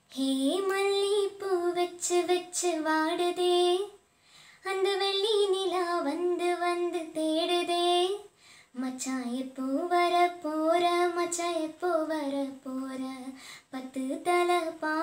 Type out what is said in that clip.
ஹே மல்லிப்பூ வச்சு வச்சு வாடுதே, அந்த வெள்ளி நிலா வந்து வந்து தேடுதே. மச்சான் எப்போ வர போற, மச்சான் எப்போ வர போற, 10 தலை